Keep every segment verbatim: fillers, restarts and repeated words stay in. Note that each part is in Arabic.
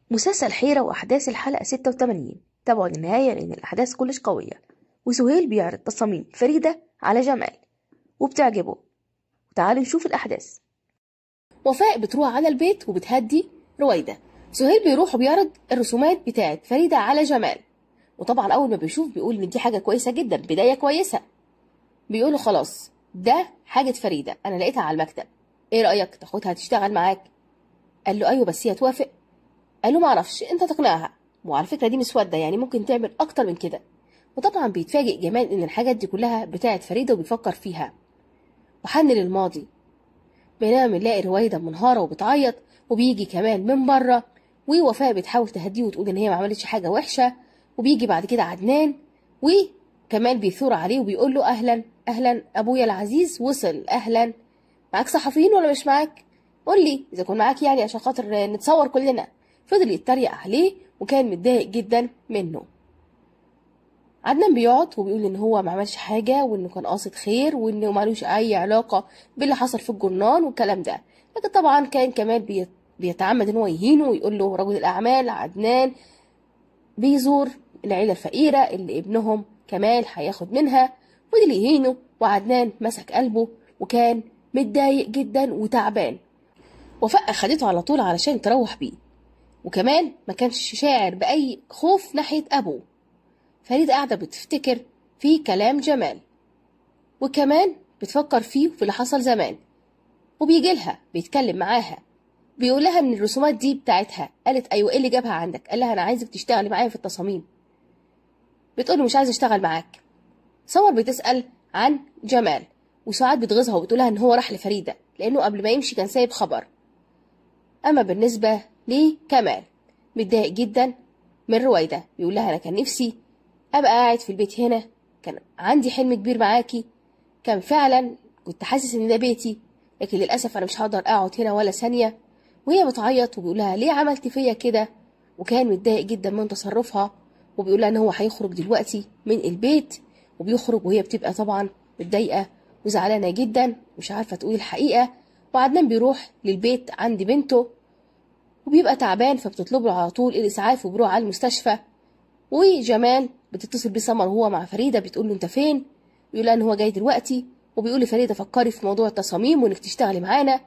مسلسل حيرة وأحداث الحلقة ستة وثمانين. تابعوا للنهاية لأن الأحداث كلش قوية. وسهيل بيعرض تصاميم فريدة على جمال وبتعجبه. وتعالوا نشوف الأحداث. وفاء بتروح على البيت وبتهدي رويدة. سهيل بيروح وبيعرض الرسومات بتاعت فريدة على جمال، وطبعا أول ما بيشوف بيقول إن دي حاجة كويسة جدا، بداية كويسة. بيقوله خلاص ده حاجة فريدة أنا لقيتها على المكتب، إيه رأيك تاخدها تشتغل معاك؟ قال له أيوه بس هي توافق. قال له معرفش، أنت تقنعها، وعلى فكرة دي مسودة يعني ممكن تعمل أكتر من كده. وطبعا بيتفاجئ جمال إن الحاجات دي كلها بتاعت فريدة وبيفكر فيها وحن للماضي. بينما بنلاقي رويدة منهارة وبتعيط، وبيجي كمان من بره، ووفاء بتحاول تهديه وتقول ان هي ما عملتش حاجه وحشه. وبيجي بعد كده عدنان وكمال بيثور عليه وبيقول له اهلا اهلا ابويا العزيز وصل، اهلا معاك صحفيين ولا مش معاك؟ قول لي اذا كنت معاك يعني عشان خاطر نتصور كلنا. فضل يتريق عليه وكان متضايق جدا منه. عدنان بيقعد وبيقول ان هو ما عملش حاجه وانه كان قاصد خير وانه مالوش اي علاقه باللي حصل في الجرنان والكلام ده، لكن طبعا كان كمال بيت بيتعمد ان هو يهينه ويقول له رجل الاعمال عدنان بيزور العيله الفقيره اللي ابنهم كمال هياخد منها، ودي اللي يهينه. وعدنان مسك قلبه وكان متضايق جدا وتعبان. وفاء خدته على طول علشان تروح بيه، وكمان ما كانش شاعر باي خوف ناحيه ابوه. فريدة قاعده بتفتكر في كلام جمال، وكمان بتفكر فيه في اللي حصل زمان. وبيجي لها بيتكلم معاها، بيقول لها ان الرسومات دي بتاعتها. قالت ايوه، ايه اللي جابها عندك؟ قال لها انا عايزك تشتغلي معايا في التصاميم. بتقول له مش عايزه اشتغل معاك. سمر بتسال عن جمال، وسعاد بتغيظها وبتقولها ان هو راح لفريده لانه قبل ما يمشي كان سايب خبر. اما بالنسبه لكمال متضايق جدا من رويده، بيقول لها انا كان نفسي ابقى قاعد في البيت هنا، كان عندي حلم كبير معاكي، كان فعلا كنت حاسس ان ده بيتي، لكن للاسف انا مش هقدر اقعد هنا ولا ثانيه. وهي بتعيط وبيقول لها ليه عملتي فيا كده، وكان متضايق جدا من تصرفها. وبيقول لها ان هو هيخرج دلوقتي من البيت، وبيخرج وهي بتبقى طبعا متضايقه وزعلانه جدا مش عارفه تقول الحقيقه. وعدنان بيروح للبيت عند بنته وبيبقى تعبان، فبتطلب له على طول الاسعاف وبيروح على المستشفى. وجمال بتتصل بسمر وهو مع فريده بتقول له انت فين؟ بيقول لها ان هو جاي دلوقتي، وبيقول لفريده فكري في موضوع التصاميم وانك تشتغلي معانا.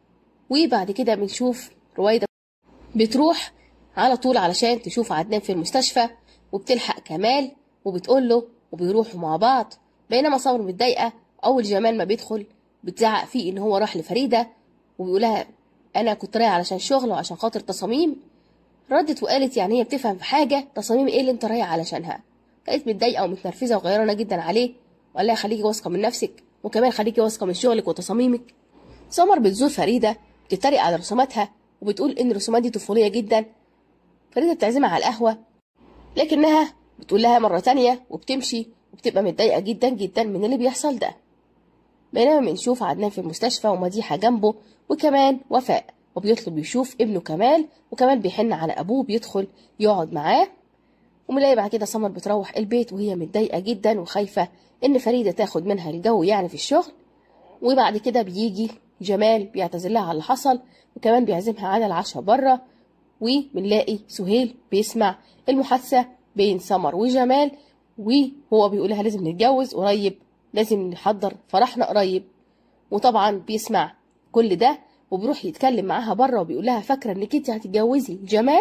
وبعد كده بنشوف رويدة بتروح على طول علشان تشوف عدنان في المستشفى، وبتلحق كمال وبتقول له وبيروحوا مع بعض. بينما سمر متضايقه، اول جمال ما بيدخل بتزعق فيه ان هو راح لفريده، وبيقولها انا كنت رايح علشان شغل وعشان خاطر تصاميم. ردت وقالت يعني هي بتفهم في حاجه، تصاميم ايه اللي انت رايح علشانها؟ كانت متضايقه ومتنرفزه وغيرانه جدا عليه، وقال لها خليكي واثقه من نفسك، وكمان خليكي واثقه من شغلك وتصاميمك. سمر بتزور فريده بتتريق على رسوماتها وبتقول ان الرسومات دي طفوليه جدا. فريده بتعزمها على القهوه، لكنها بتقول لها مره تانية وبتمشي، وبتبقى متضايقه جدا جدا من اللي بيحصل ده. بينما بنشوف عدنان في المستشفى ومديحه جنبه وكمان وفاء، وبيطلب يشوف ابنه كمال، وكمان بيحن على ابوه بيدخل يقعد معاه. ومنلاقي بعد كده سمر بتروح البيت وهي متضايقه جدا وخايفه ان فريده تاخد منها الجو يعني في الشغل. وبعد كده بيجي جمال بيعتذر لها على اللي حصل، وكمان بيعزمها على العشاء بره. وبنلاقي سهيل بيسمع المحادثه بين سمر وجمال، وهو بيقول لها لازم نتجوز قريب، لازم نحضر فرحنا قريب. وطبعا بيسمع كل ده وبيروح يتكلم معاها بره وبيقول لها فاكره انك انت هتتجوزي جمال،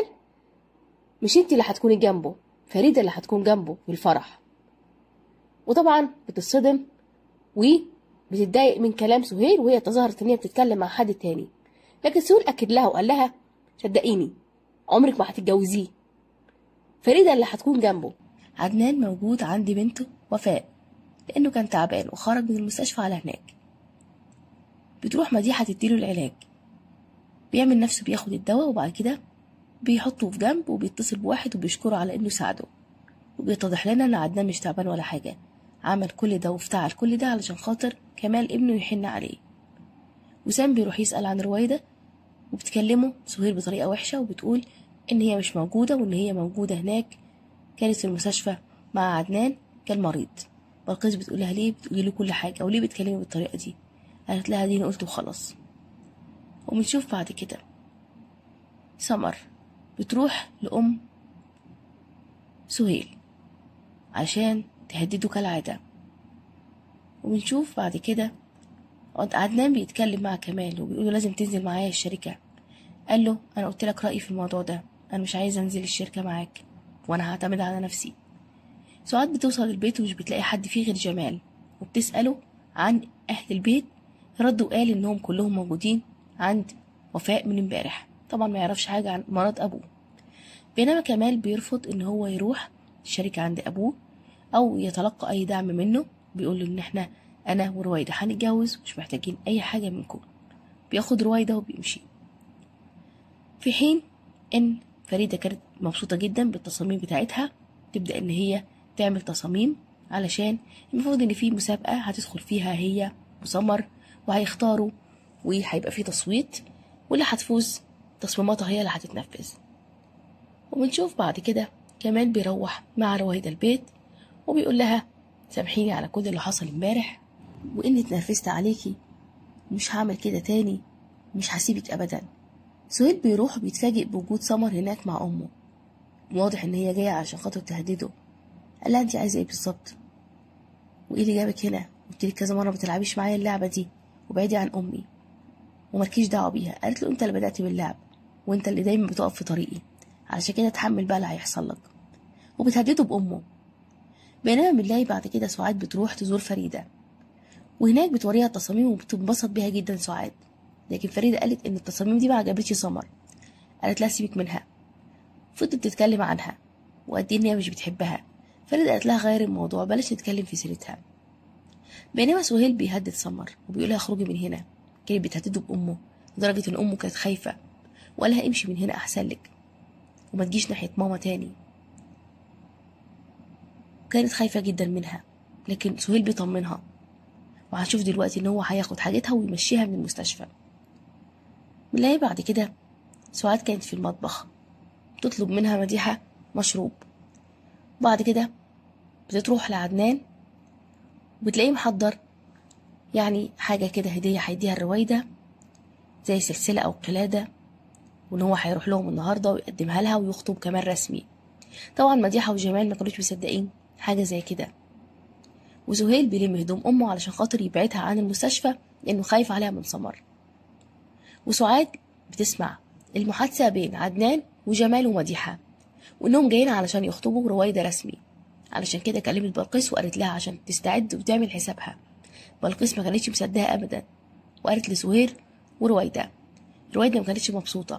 مش انت اللي هتكوني جنبه، فريده اللي هتكون جنبه في الفرح. وطبعا بتتصدم وبتتضايق من كلام سهيل، وهي تظاهرت ان هي بتتكلم مع حد تاني، لكن سهيل اكد لها وقال لها صدقيني عمرك ما هتتجوزيه، فريده اللي هتكون جنبه. عدنان موجود عند بنته وفاء لانه كان تعبان وخرج من المستشفى على هناك. بتروح مديحه تديله العلاج، بيعمل نفسه بياخد الدواء، وبعد كده بيحطه في جنب وبيتصل بواحد وبيشكره على انه ساعده. وبيتضح لنا ان عدنان مش تعبان ولا حاجه، عمل كل ده وافتعل كل ده علشان خاطر كمال ابنه يحن عليه. وسام بيروح يسأل عن رويدة وبتكلمه سهير بطريقة وحشة، وبتقول ان هي مش موجودة وان هي موجودة هناك كانت في المستشفى مع عدنان كان مريض. بلقيس بتقول لها ليه بتقولي له كل حاجة وليه بتكلمي بالطريقة دي؟ قالت لها دي انا قلت وخلاص. وبنشوف بعد كده سمر بتروح لأم سهيل عشان تهدده كالعادة. وبنشوف بعد كده عدنان بيتكلم مع كمال وبيقوله لازم تنزل معايا الشركة. قال له أنا قلت لك رأيي في الموضوع ده، أنا مش عايز أنزل الشركة معاك وأنا هعتمد على نفسي. سعاد بتوصل البيت ومش بتلاقي حد فيه غير جمال، وبتسأله عن أهل البيت، رد وقال إنهم كلهم موجودين عند وفاء من امبارح، طبعا ما يعرفش حاجة عن مرض أبوه. بينما كمال بيرفض إن هو يروح الشركة عند أبوه أو يتلقى أي دعم منه، بيقول له إن إحنا أنا ورويدة هنتجوز مش محتاجين أي حاجة منكم. بياخد رويدة وبيمشي. في حين إن فريدة كانت مبسوطة جدا بالتصاميم بتاعتها، تبدأ إن هي تعمل تصاميم علشان المفروض إن في مسابقة هتدخل فيها هي وسمر، وهيختاروا وهيبقى في تصويت، واللي هتفوز تصميماتها هي اللي هتتنفذ. وبنشوف بعد كده كمان بيروح مع رويدة البيت وبيقول لها سامحيني على كل اللي حصل امبارح، وإني اتنرفزت عليكي، مش هعمل كده تاني، مش هسيبك أبدا. سهيل بيروح وبيتفاجئ بوجود سمر هناك مع أمه، واضح إن هي جاية عشان خاطر تهدده. قال لها أنت عايزة إيه بالظبط؟ وإيه اللي جابك هنا؟ قلتلك كذا مرة متلعبيش معايا اللعبة دي وبعدي عن أمي ومالكيش دعوة بيها. قالت له أنت اللي بدأت باللعب وأنت اللي دايما بتقف في طريقي، علشان كده اتحمل بقى اللي هيحصل لك، وبتهدده بأمه. بينما بنلاقي بعد كده سعاد بتروح تزور فريدة، وهناك بتوريها التصاميم وبتنبسط بيها جدا سعاد. لكن فريدة قالت إن التصاميم دي ما عجبتش سمر، قالت لها سيبك منها. فضلت تتكلم عنها وقد إيه إن هي مش بتحبها. فريدة قالت لها غير الموضوع، بلاش نتكلم في سيرتها. بينما سهيل بيهدد سمر وبيقول لها اخرجي من هنا، كانت بتهدده بأمه لدرجة إن أمه كانت خايفة وقال لها امشي من هنا أحسن لك وما تجيش ناحية ماما تاني. كانت خايفة جدا منها، لكن سهيل بيطمنها، وهنشوف دلوقتي إن هو هياخد حاجتها ويمشيها من المستشفى. بنلاقي بعد كده سعاد كانت في المطبخ بتطلب منها مديحة مشروب. بعد كده بتروح لعدنان وبتلاقيه محضر يعني حاجة كده هدية هيديها الرويدة زي سلسلة أو قلادة، وإن هو هيروح لهم النهاردة ويقدمها لها ويخطب كمان رسمي. طبعا مديحة وجمال ما كانوش مصدقين حاجة زي كده، وسهيل بيلم هدوم أمه علشان خاطر يبعدها عن المستشفى لأنه خايف عليها من سمر. وسعاد بتسمع المحادثة بين عدنان وجمال ومديحة وإنهم جايين علشان يخطبوا رويدة رسمي. علشان كده كلمت بلقيس وقالت لها عشان تستعد وتعمل حسابها. بلقيس ما كانتش مصدقة أبدا وقالت لسهير ورويدة. رويدة ما كانتش مبسوطة.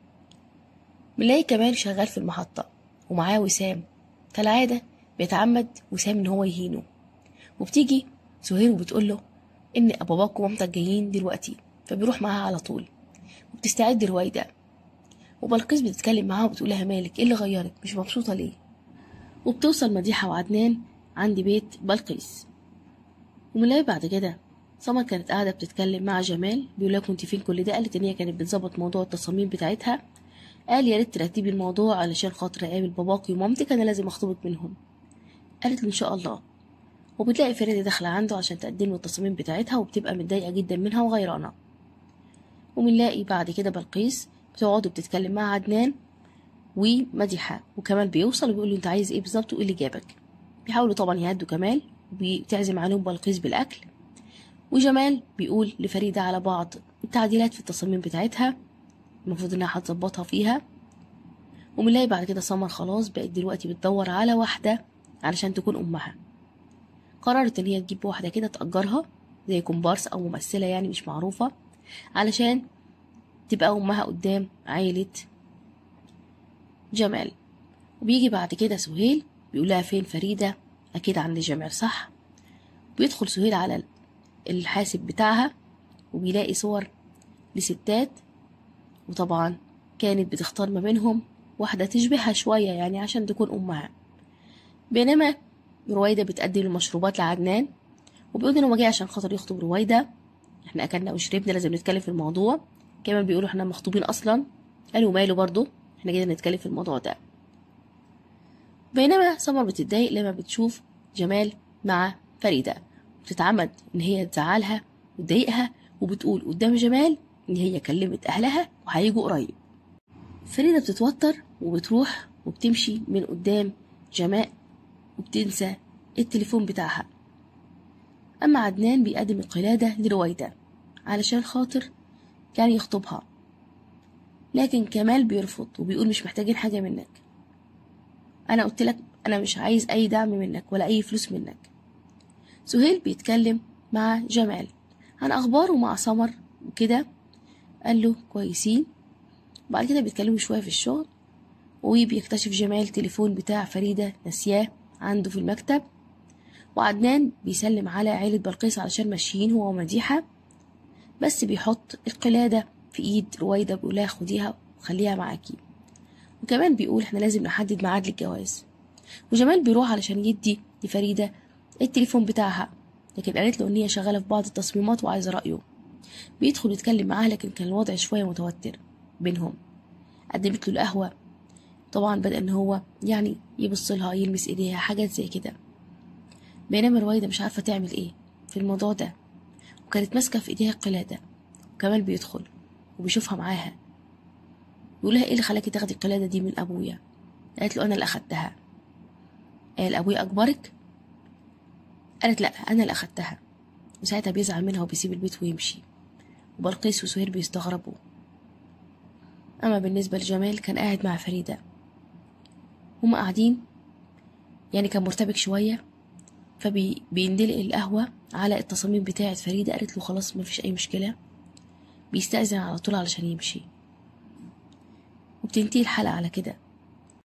بنلاقي كمال شغال في المحطة ومعاه وسام، كالعادة بيتعمد وسام إن هو يهينه. وبتيجي سهير وبتقول له إن باباك ومامتك جايين دلوقتي، فبيروح معاها على طول. وبتستعد رويدة وبلقيس بتتكلم معاها وبتقول لها مالك، ايه اللي غيرك، مش مبسوطة ليه؟ وبتوصل مديحة وعدنان عند بيت بلقيس. ومنلاقي بعد كده سمر كانت قاعدة بتتكلم مع جمال، بيقول لها كنت فين كل ده؟ قالت ان هي كانت بتظبط موضوع التصاميم بتاعتها. قال يا ريت ترتبي الموضوع علشان خاطر اقابل باباكي ومامتك، انا لازم اخطبك منهم. قالت له ان شاء الله. وبتلاقي فريدة داخلة عنده عشان تقدم له التصاميم بتاعتها وبتبقى متضايقة جدا منها وغيرانة. ومنلاقي بعد كده بلقيس بتقعد وبتتكلم مع عدنان ومديحة، وكمال بيوصل وبيقول له انت عايز ايه بالظبط وايه اللي جابك. بيحاولوا طبعا يهدوا كمال وبتعزم عليهم بلقيس بالاكل. وجمال بيقول لفريدة على بعض التعديلات في التصاميم بتاعتها المفروض انها هتظبطها فيها. ومنلاقي بعد كده سمر خلاص بقت دلوقتي بتدور على واحدة علشان تكون امها. قررت ان هي تجيب واحدة كده تأجرها زي كومبارس او ممثلة يعني مش معروفة، علشان تبقى امها قدام عائلة جمال. وبيجي بعد كده سهيل بيقولها فين فريدة، اكيد عند جمال صح. بيدخل سهيل على الحاسب بتاعها وبيلاقي صور لستات، وطبعا كانت بتختار ما بينهم واحدة تشبهها شوية يعني عشان تكون امها. بينما رويدة بتقدم المشروبات لعدنان وبيقول انه جاي عشان خاطر يخطب رويدة، احنا اكلنا وشربنا لازم نتكلم في الموضوع. كمان بيقولوا احنا مخطوبين اصلا، قالوا ماله برضو احنا جايين نتكلم في الموضوع ده. بينما سمر بتتضايق لما بتشوف جمال مع فريدة، بتتعمد ان هي تزعلها وتضايقها وبتقول قدام جمال ان هي كلمت اهلها وهيجوا قريب. فريدة بتتوتر وبتروح وبتمشي من قدام جمال وبتنسى التليفون بتاعها. أما عدنان بيقدم القلادة لرويدة علشان خاطر كان يخطبها، لكن كمال بيرفض وبيقول مش محتاجين حاجة منك، أنا قلت لك أنا مش عايز أي دعم منك ولا أي فلوس منك. سهيل بيتكلم مع جمال عن أخباره مع سمر وكده، قال له كويسين. بعد كده بيتكلموا شوية في الشغل، وبيكتشف جمال تليفون بتاع فريدة نسياه عنده في المكتب، وعدنان بيسلم على عيلة بلقيس علشان ماشيين هو ومديحة، بس بيحط القلادة في ايد رويدة بيقولها خديها وخليها معاكي، وكمان بيقول احنا لازم نحدد ميعاد للجواز. وجمال بيروح علشان يدي لفريدة التليفون بتاعها، لكن قالت له ان هي شغالة في بعض التصميمات وعايزة رأيه. بيدخل يتكلم معاها، لكن كان الوضع شوية متوتر بينهم. قدمت له القهوة، طبعا بدأ ان هو يعني يبص لها يلمس ايديها حاجات زي كده، بينما رويدة مش عارفة تعمل ايه في الموضوع ده، وكانت ماسكة في ايديها القلادة. وكمال بيدخل وبيشوفها معاها، بيقولها ايه اللي خلاكي تاخدي القلادة دي من ابويا؟ قالت له انا اللي اخدتها. قال ابويا اجبرك؟ قالت لا انا اللي اخدتها. وساعتها بيزعل منها وبيسيب البيت ويمشي، وبلقيس وسهير بيستغربوا. اما بالنسبة لجمال كان قاعد مع فريدة، هما قاعدين يعني كان مرتبك شوية، فبيندلق القهوة على التصاميم بتاعة فريدة. قالت له خلاص مفيش اي مشكلة، بيستأذن على طول علشان يمشي. وبتنتهي الحلقة على كده.